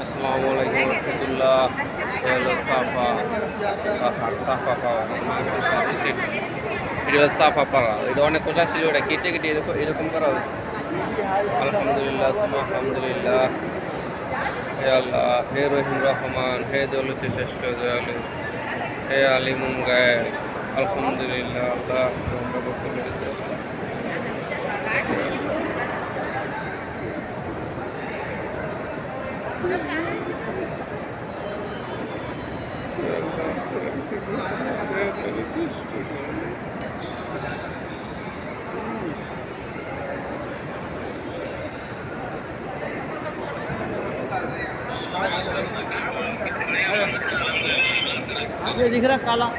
আসসালামু আলাইকুম রহমতুল্লাহ। হলো সাফা পাহাড়, সাফা পাহাড়, এটা হলো সাফা পাহাড়। এটা অনেক কথা ছিল, এটা কেটে কেটে এরকম এরকম করা হয়েছে। আলহামদুলিল্লাহ, সুমা আলহামদুলিল্লাহ। হে আল্লাহ, হে রহিম রহমান, হে দৌলতে শ্রেষ্ঠ দয়ালু, হে আলিমুন গায়েব। আলহামদুলিল্লাহ, আল্লাহ আমরা করতে পেরেছি। ये दिख रहा काला